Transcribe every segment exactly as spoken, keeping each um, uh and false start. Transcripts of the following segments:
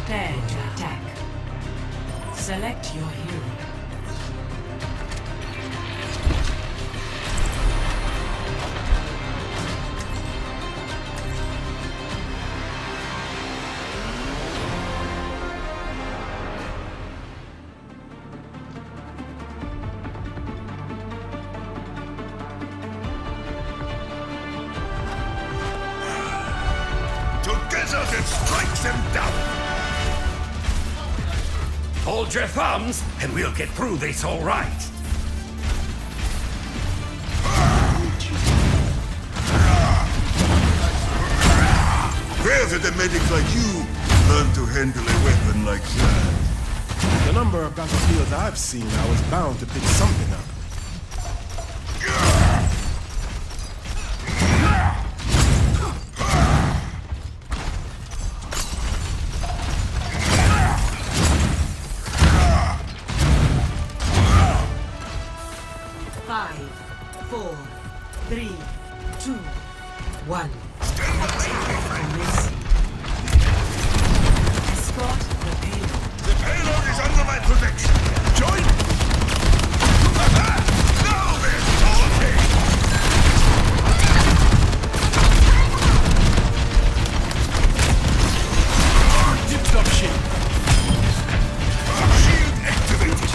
Prepare to attack. Select your hero. Together, let's strike them down! Hold your thumbs, and we'll get through this all right. Rare that a medic like you learn to handle a weapon like that. The number of battlefields I've seen, I was bound to pick something up. Five, four, three, two, one. Attack commencing. Escort the payload. The payload is under my protection. Join me! Now then, okay! Tipped up ship. Shield activated.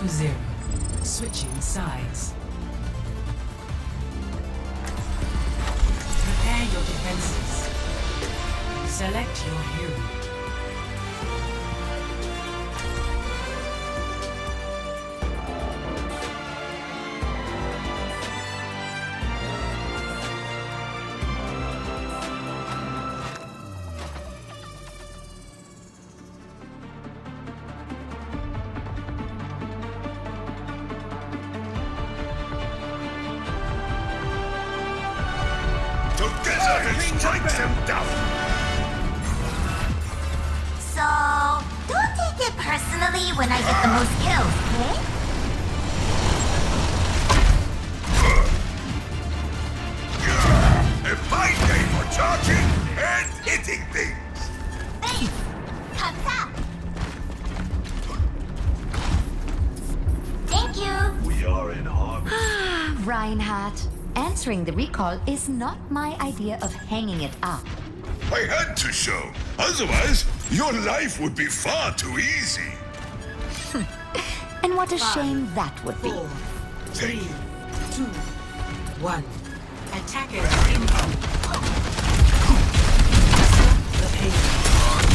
to zero. Switching sides. Prepare your defenses. Select your hero. Strike them down! So, don't take it personally when I get the most kills, okay? A fine day for charging and hitting things! Thanks! Comes up! Thank you! We are in harmony. Reinhardt, answering the recall is not my idea of hanging it up. I had to show. Otherwise, your life would be far too easy. And what a Five, shame that would be. Four, three, two, one. Attackers incoming. The pain.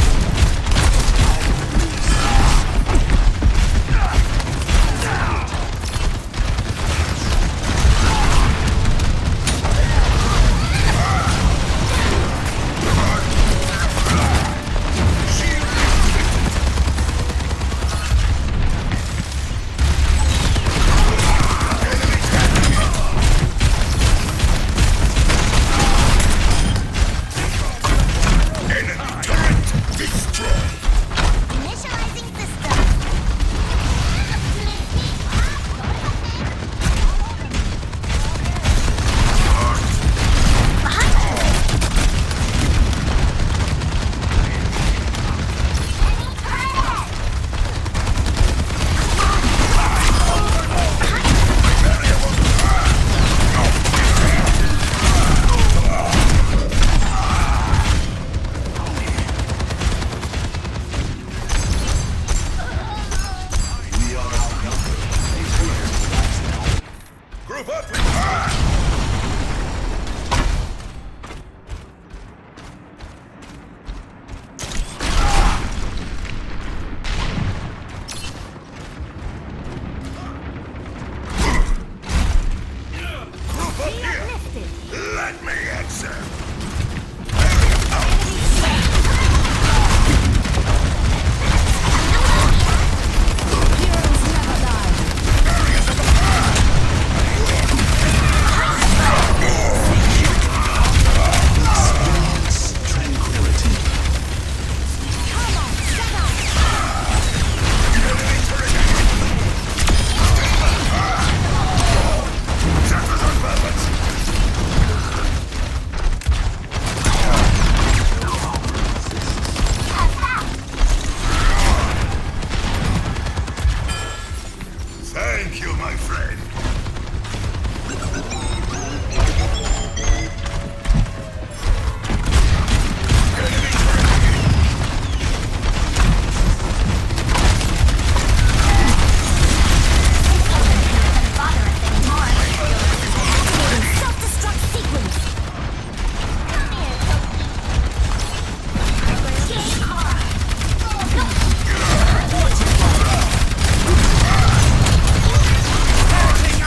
Let me answer! Thank you, my friend. Self-destruct sequence! Come here, Toki! Game hard! Go!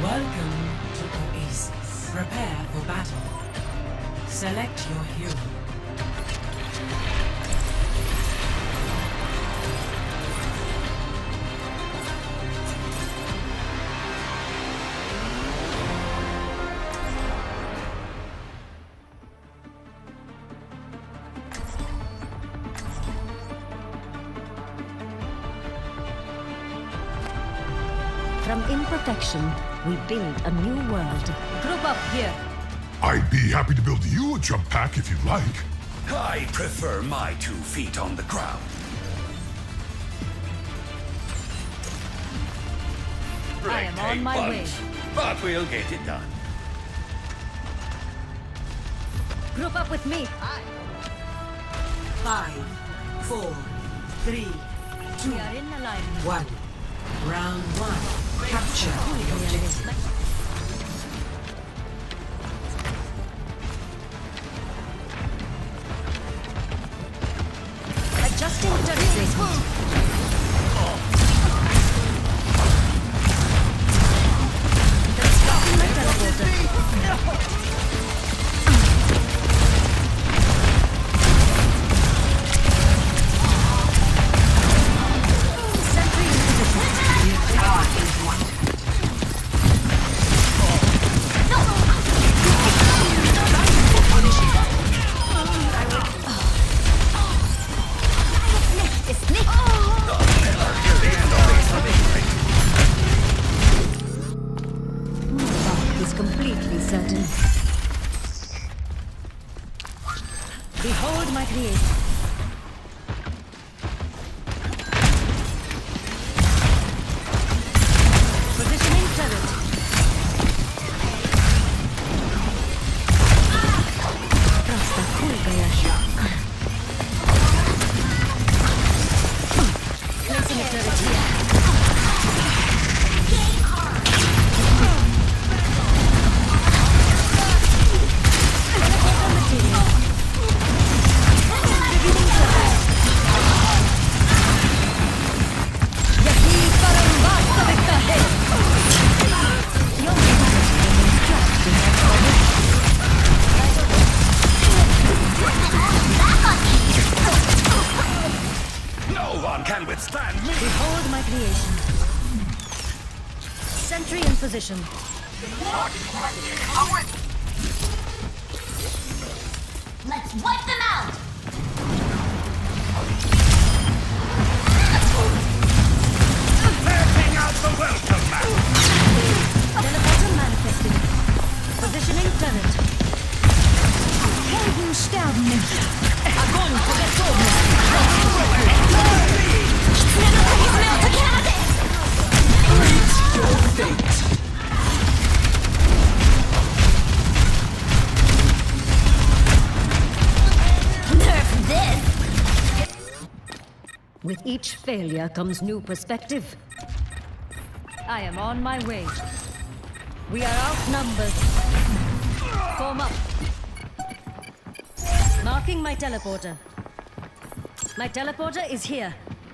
Welcome to Oasis. Prepare for battle. Select your hero. From imperfection, we build a new world. Group up here. I'd be happy to build you a jump pack if you'd like. I prefer my two feet on the ground. I am on my Bunch, way. But we'll get it done. Group up with me. Five, four, three, two, We are in alignment. one. Round one. Capture the objective. Adjusting turret. Constructing my teleporter. Sentry in position. It's Nick. Path is completely certain. Behold my creation. Positioning turret. रास्ता खुल गया है. Placing a turret here. Teleporter material. Distributing turret. यही परम वास्तविकता है. Your mentality remains trapped in that orbit. No one can withstand me! Behold my creation. Sentry in position. Let's wipe them out! Letting out the welcome mat! Teleporter manifesting. Positioning turret. Helden sterben nicht. Agony for the soul. Nerf this! With each failure comes new perspective. I am on my way. We are outnumbered. Form up. Marking my teleporter. My teleporter is here.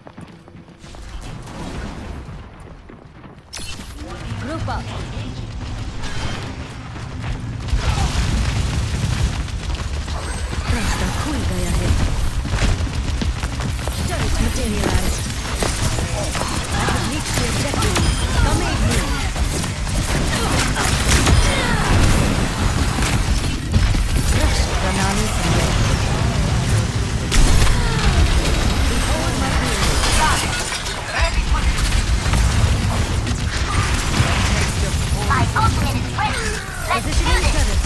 Group up. रास्ता खुल गया है. Turret materialized. I have reached the objective. Come aid me. Rush Pranali Sangha. Behold my My ultimate is ready! Let's do positioning this! turret.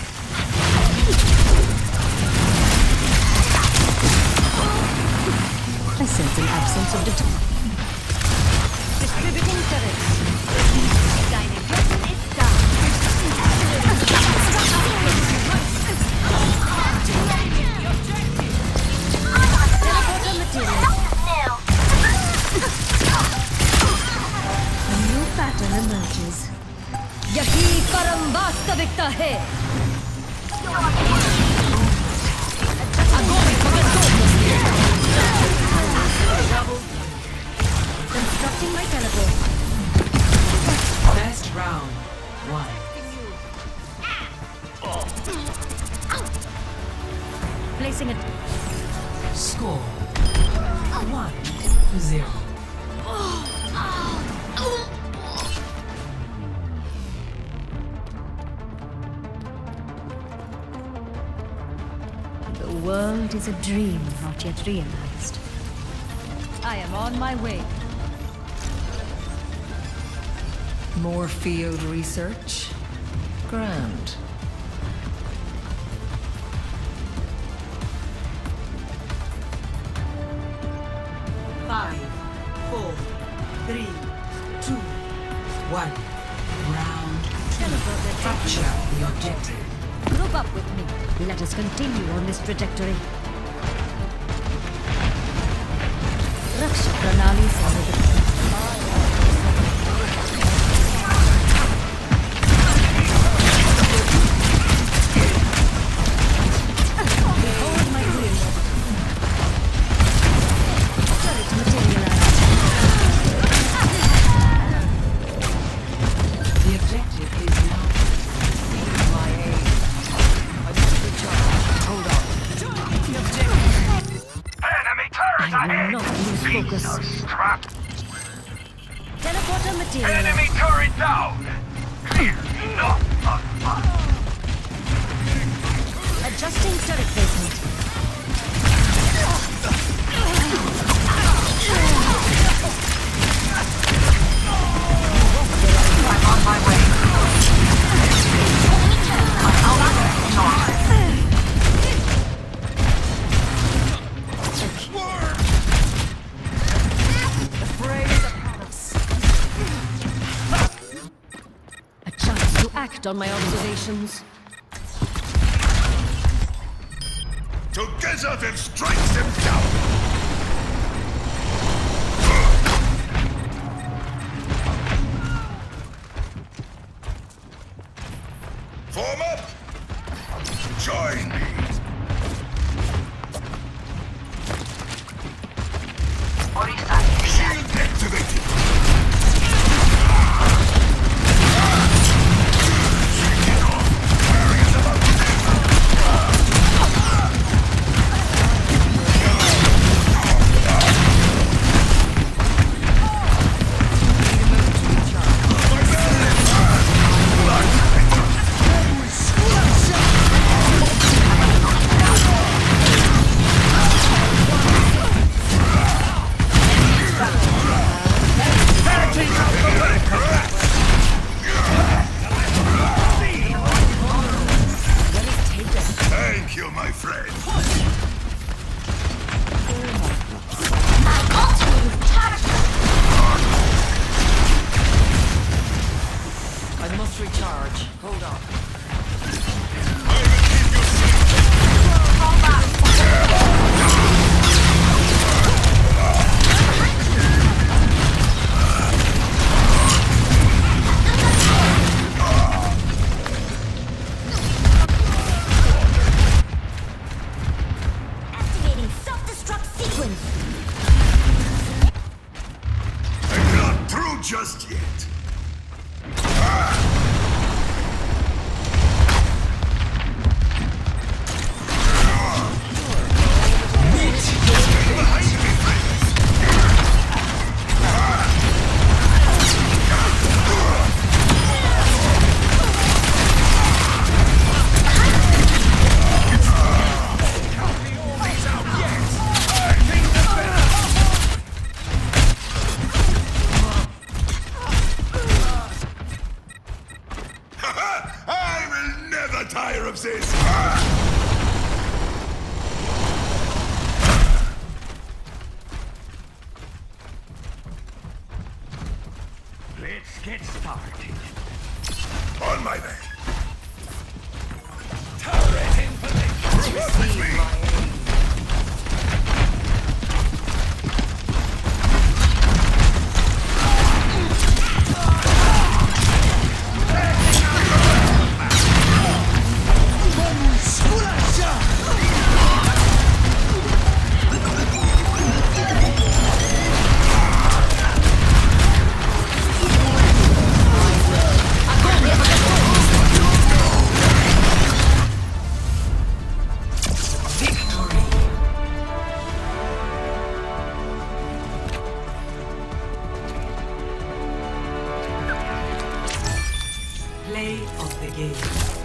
I sense an absence of detection. Distributing turrets. Dynamic is done! Teleporter material. A new pattern emerges. यही परम वास्तविकता है. Agony for the soul. Constructing my teleport. First Round one. Placing it. Score one zero. The world is a dream not yet realized. I am on my way. More field research? Grand. Five, four, three, two, one. Round two. Capture the objective. Group up with me. Let us continue on this trajectory. Raksha Pranali Sarvadipta. Teleporter material. Enemy turret down! Clear! Not on fire! Adjusting turret placement. I'm on my way. Act on my observations. Together then strikes them down! Form up! Join me! Shield activated! Thank you, my friend. My ultimate is charged. I must recharge. Hold on. I will keep you safe. Hold up. Activating self-destruct sequence. I'm not through just yet. I will never tire of this! Let's get started. On my way. Turret in position. Work with me! Activating of the game.